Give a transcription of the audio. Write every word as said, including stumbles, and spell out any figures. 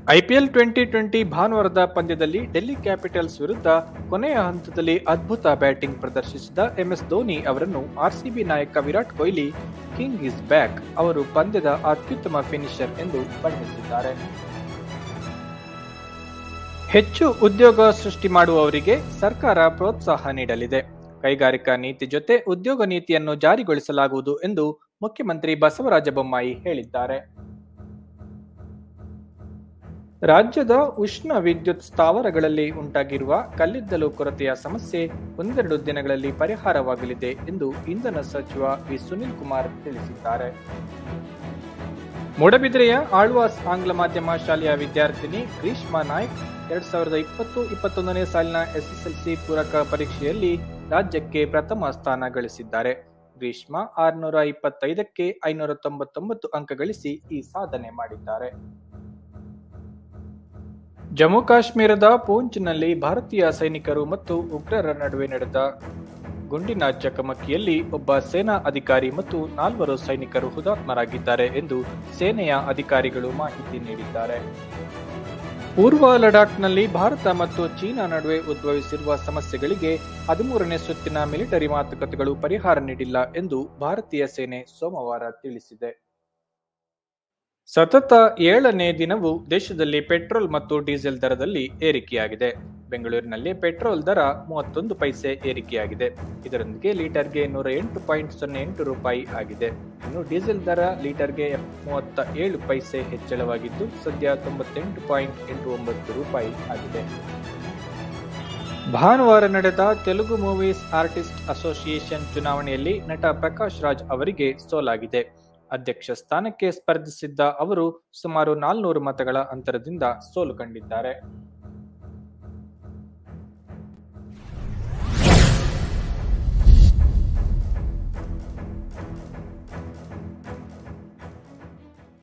IPL twenty twenty ಭಾನುವಾರದ ಪಂದ್ಯದಲ್ಲಿ Delhi capitals ವಿರುದ್ಧ ಕೊನೆಯ ಹಂತದಲ್ಲಿ ಅದ್ಭುತ ಬ್ಯಾಟಿಂಗ್ ಪ್ರದರ್ಶಿಸಿದ ಎಂಎಸ್ ಧೋನಿ ಅವರನ್ನು ಆರ್ಸಿಬಿ ನಾಯಕ Virat Kohli king is back ಅವರು ಪಂದ್ಯದ ಅತ್ಯುತ್ತಮ ಫಿನಿಶರ್ ಎಂದು ಬಣ್ಣಿಸಿದ್ದಾರೆ. ಹೆಚ್ಚು ಉದ್ಯೋಗ ಸೃಷ್ಟಿ ಮಾಡುವವರಿಗೆ ಸರ್ಕಾರ ಪ್ರೋತ್ಸಾಹ ನೀಡಲಿದೆ. ಕೈಗಾರಿಕಾ ನೀತಿ ಜೊತೆ ಉದ್ಯೋಗ ನೀತಿಯನ್ನು ಜಾರಿಗೊಳಿಸಲಾಗುವುದು ಎಂದು ಮುಖ್ಯಮಂತ್ರಿ ಬಸವರಾಜ ಬೊಮ್ಮಾಯಿ ಹೇಳಿದ್ದಾರೆ. ರಾಜ್ಯದ ಉಷ್ಣ ವಿದ್ಯುತ್ ಸ್ಥಾವರಗಳಲ್ಲಿ ಉಂಟಾಗಿರುವ ಕಲ್ಲಿದ್ದಲು ಕೊರತೆಯ ಸಮಸ್ಯೆ ಒಂದೆರಡು ದಿನಗಳಲ್ಲಿ ಪರಿಹಾರವಾಗಲಿದೆ ಎಂದು ಇಂಧನ ಸಚಿವ ವಿ ಸುನೀಲ್ ಕುಮಾರ್ ತಿಳಿಸಿದ್ದಾರೆ. ಮೂಡಬಿದ್ರೆಯ ಆಳ್ವಾಸ್ ಆಂಗ್ಲ ಮಾಧ್ಯಮ ಶಾಲೆಯ ವಿದ್ಯಾರ್ಥಿನಿ ಗ್ರೀಷ್ಮಾ ನಾಯ್ಕ್ ಎರಡ್ ಸಾವಿರದ ಇಪ್ಪತ್ತು ಇಪ್ಪತ್ತೊಂದನೇ ಸಾಲಿನ ಎಸ್ಎಸ್ಎಲ್ಸಿ ಪೂರಕ ಪರೀಕ್ಷೆಯಲ್ಲಿ ರಾಜ್ಯಕ್ಕೆ ಪ್ರಥಮ ಸ್ಥಾನ ಗಳಿಸಿದ್ದಾರೆ. ಗ್ರೀಷ್ಮಾ ಆರುನೂರ ಇಪ್ಪತ್ತೈದಕ್ಕೆ ಐನೂರ ತೊಂಬತ್ತೊಂಬತ್ತು ಅಂಕ ಗಳಿಸಿ ಈ ಸಾಧನೆ ಮಾಡಿದ್ದಾರೆ. ಜಮ್ಮು ಕಾಶ್ಮೀರದ ಪೂಂಚ್ನಲ್ಲಿ ಭಾರತೀಯ ಸೈನಿಕರು ಮತ್ತು ಉಗ್ರರ ನಡುವೆ ನಡೆದ ಗುಂಡಿನ ಚಕಮಕಿಯಲ್ಲಿ ಒಬ್ಬ ಸೇನಾ ಅಧಿಕಾರಿ ಮತ್ತು ನಾಲ್ವರು ಸೈನಿಕರು ಹುತಾತ್ಮರಾಗಿದ್ದಾರೆ ಎಂದು ಸೇನೆಯ ಅಧಿಕಾರಿಗಳು ಮಾಹಿತಿ ನೀಡಿದ್ದಾರೆ. ಪೂರ್ವ ಲಡಾಖ್ನಲ್ಲಿ ಭಾರತ ಮತ್ತು ಚೀನಾ ನಡುವೆ ಉದ್ಭವಿಸಿರುವ ಸಮಸ್ಯೆಗಳಿಗೆ ಹದಿಮೂರನೇ ಸುತ್ತಿನ ಮಿಲಿಟರಿ ಮಾತುಕತೆಗಳು ಪರಿಹಾರ ನೀಡಿಲ್ಲ ಎಂದು ಭಾರತೀಯ ಸೇನೆ ಸೋಮವಾರ ತಿಳಿಸಿದೆ. ಸತತ ಏಳನೇ ದಿನವೂ ದೇಶದಲ್ಲಿ ಪೆಟ್ರೋಲ್ ಮತ್ತು ಡೀಸೆಲ್ ದರದಲ್ಲಿ ಏರಿಕೆಯಾಗಿದೆ. ಬೆಂಗಳೂರಿನಲ್ಲಿ ಪೆಟ್ರೋಲ್ ದರ ಮೂವತ್ತೊಂದು ಪೈಸೆ ಏರಿಕೆಯಾಗಿದೆ. ಇದರೊಂದಿಗೆ ಲೀಟರ್ಗೆ ನೂರ ಎಂಟು ಪಾಯಿಂಟ್ ಸೊನ್ನೆ ಎಂಟು ರೂಪಾಯಿ ಆಗಿದೆ. ಇನ್ನು ಡೀಸೆಲ್ ದರ ಲೀಟರ್ಗೆ ಮೂವತ್ತ ಏಳು ಪೈಸೆ ಹೆಚ್ಚಳವಾಗಿದ್ದು ಸದ್ಯ ತೊಂಬತ್ತೆಂಟು ಪಾಯಿಂಟ್ ಎಂಟು ಒಂಬತ್ತು ರೂಪಾಯಿ ಆಗಿದೆ. ಭಾನುವಾರ ನಡೆದ ತೆಲುಗು ಮೂವೀಸ್ ಆರ್ಟಿಸ್ಟ್ ಅಸೋಸಿಯೇಷನ್ ಚುನಾವಣೆಯಲ್ಲಿ ನಟ ಪ್ರಕಾಶ್ ರಾಜ್ ಅವರಿಗೆ ಸೋಲಾಗಿದೆ. ಅಧ್ಯಕ್ಷ ಸ್ಥಾನಕ್ಕೆ ಸ್ಪರ್ಧಿಸಿದ್ದ ಅವರು ಸುಮಾರು ನಾಲ್ನೂರು ಮತಗಳ ಅಂತರದಿಂದ ಸೋಲು ಕಂಡಿದ್ದಾರೆ.